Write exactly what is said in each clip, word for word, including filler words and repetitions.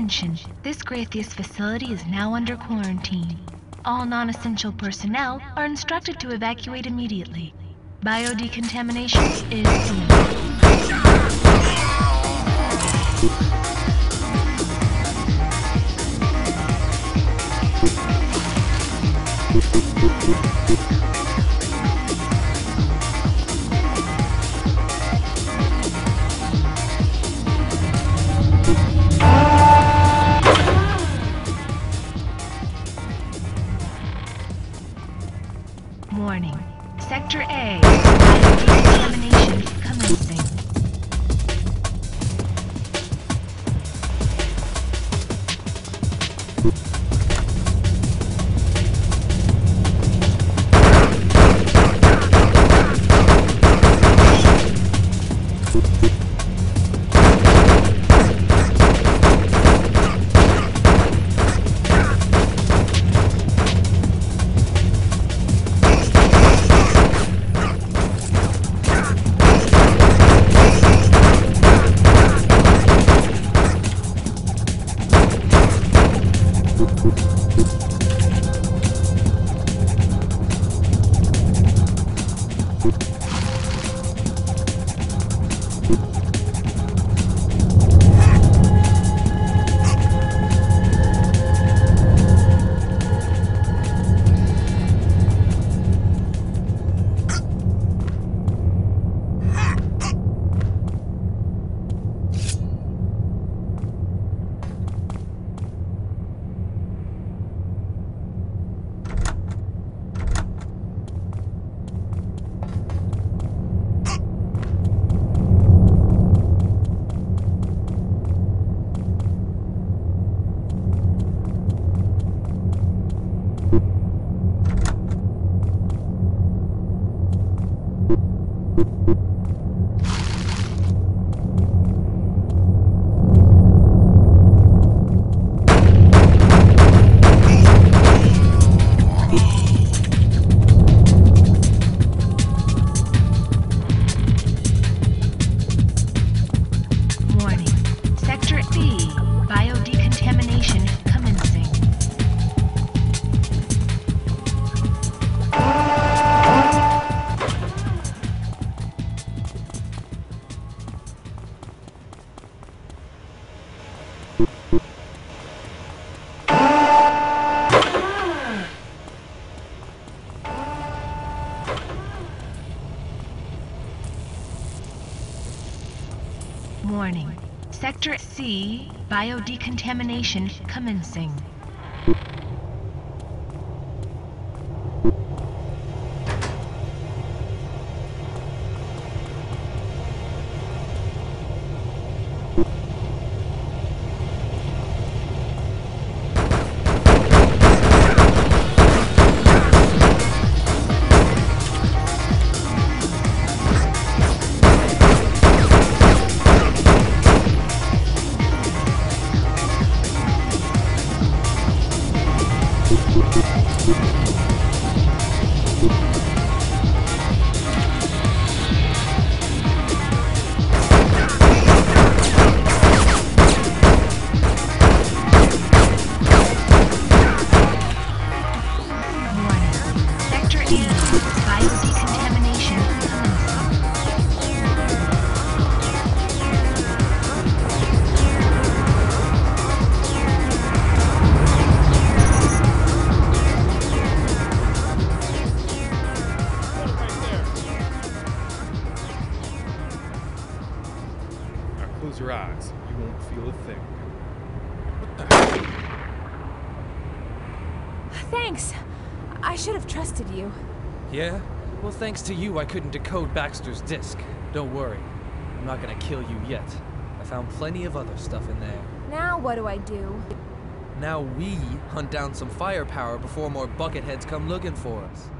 Attention, this Graytheus facility is now under quarantine. All non-essential personnel are instructed to evacuate immediately. Biodecontamination is imminent. Warning. Sector A, biodecontamination commencing. Warning. Sector C, biodecontamination commencing. Close your eyes. You won't feel a thing. What the heck? Thanks. I should have trusted you. Yeah? Well, thanks to you, I couldn't decode Baxter's disc. Don't worry. I'm not gonna kill you yet. I found plenty of other stuff in there. Now what do I do? Now we hunt down some firepower before more bucketheads come looking for us.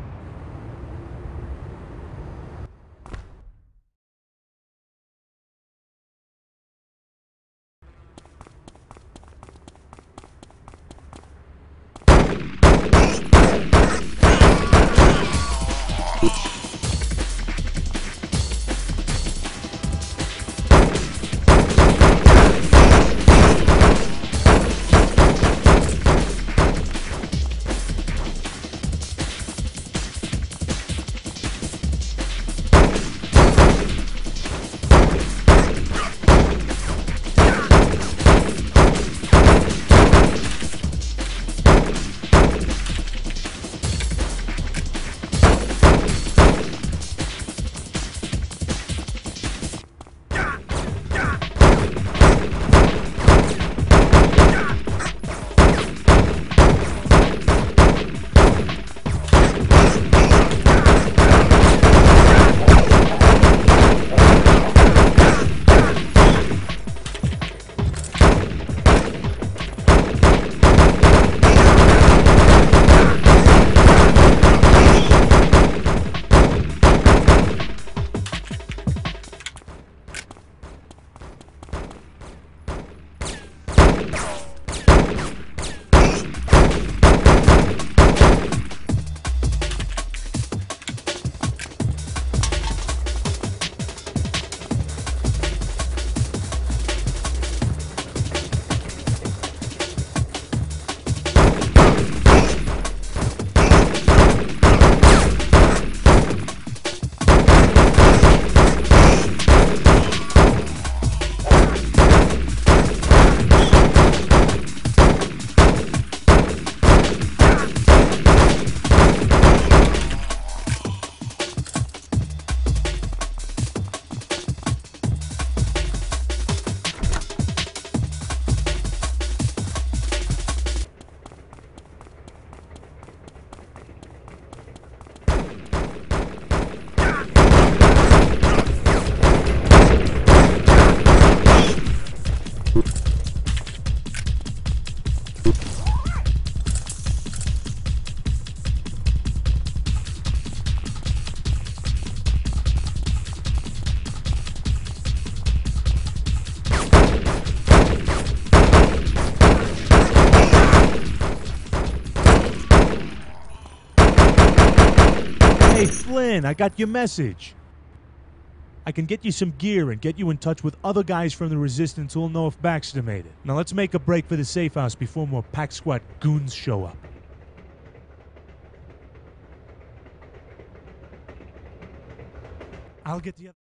Hey, Flynn, I got your message. I can get you some gear and get you in touch with other guys from the Resistance who'll know if Baxter made it. Now let's make a break for the safe house before more Pack Squad goons show up. I'll get the other...